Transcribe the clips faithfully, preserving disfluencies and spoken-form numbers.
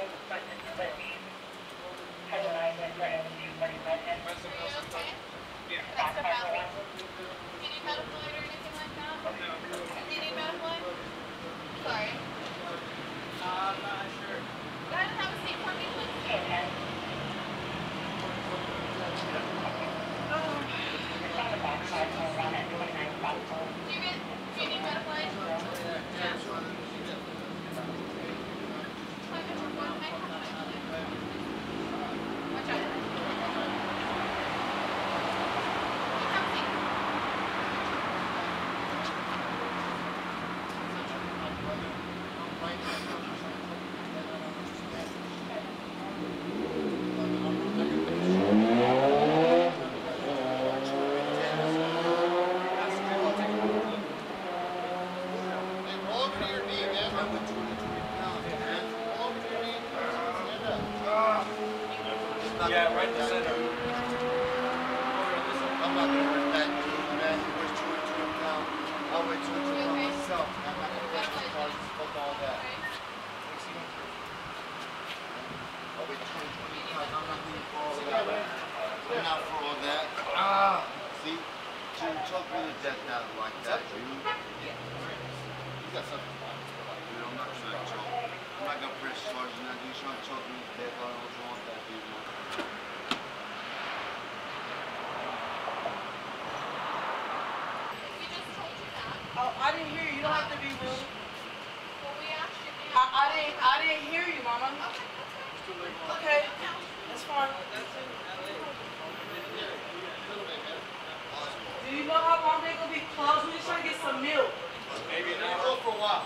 Yeah, right in the center. I'm not going to hurt that dude, man. He was chewing to him down. I'll wait till it's on myself. I'm not going to hurt the cars. Fuck all that. I'll wait twenty, twenty times. I'm not going for all that. I'm not for all that. Ah! See? Dude, choke me to death now like that, dude. You got something to find. Dude, I'm not trying to choke. I'm not going to press charges now, dude. You're trying to choke me to death. I don't know what's wrong with that, dude, man. Oh, I didn't hear you. You don't have to be rude. Well, we asked you. I, I didn't. I didn't hear you, Mama. Okay, that's fine. Do you know how long they're gonna be closed? We're just trying to get some milk. Maybe an hour. For a while.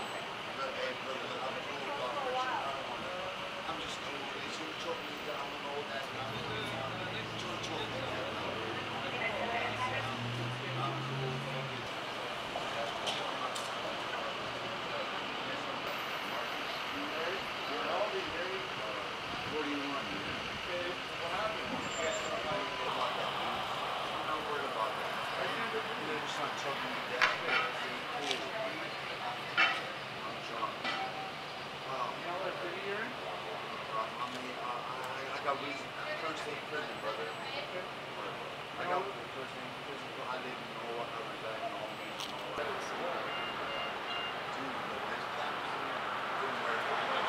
I'm just cool. It's your choke me down. I don't know what that's about. It's your choke me down. I'm cool. What do you want? Okay, what happened? I'm not worried about that. They're just not choking me down. I'm drunk. Wow. You know what city you're in? I mean, uh, I, I got reason. First day in prison, brother. I got first day in prison. I live in the whole other side and all these and all that. Dude, there's cops. Don't worry about it.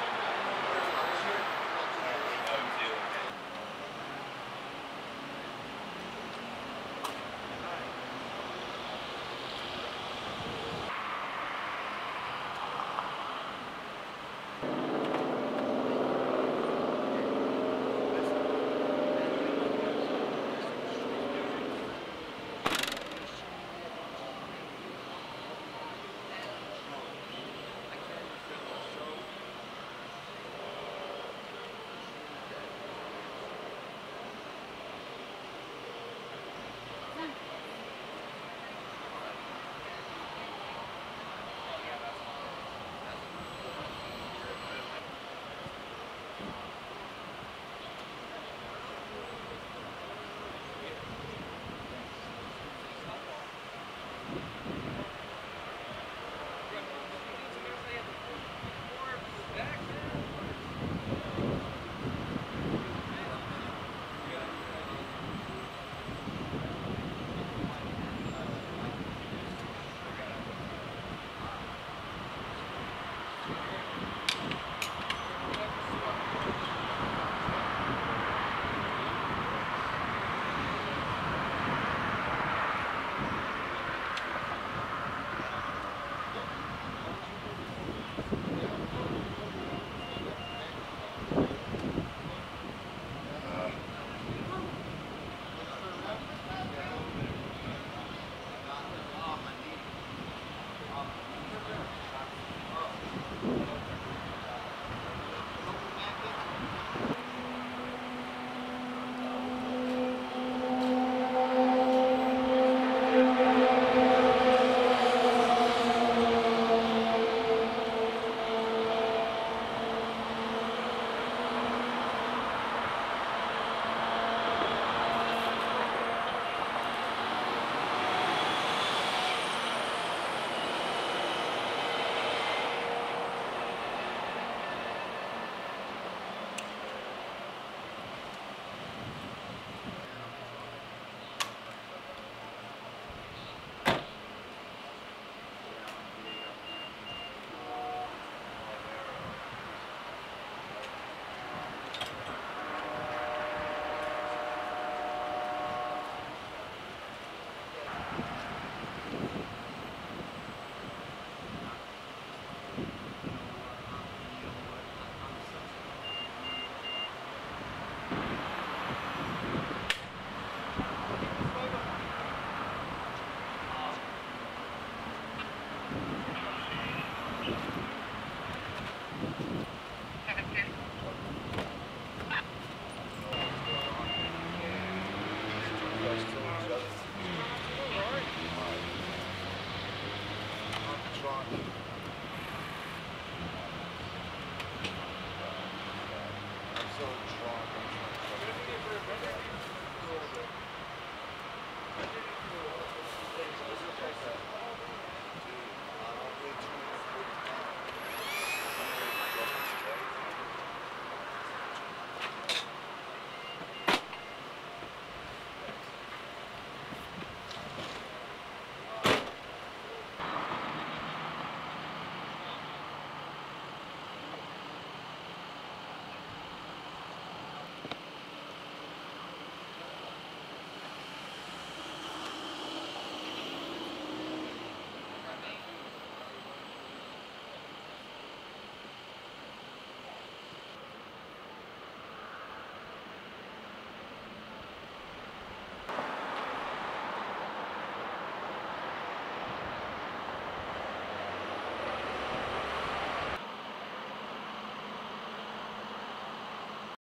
so drunk. I'm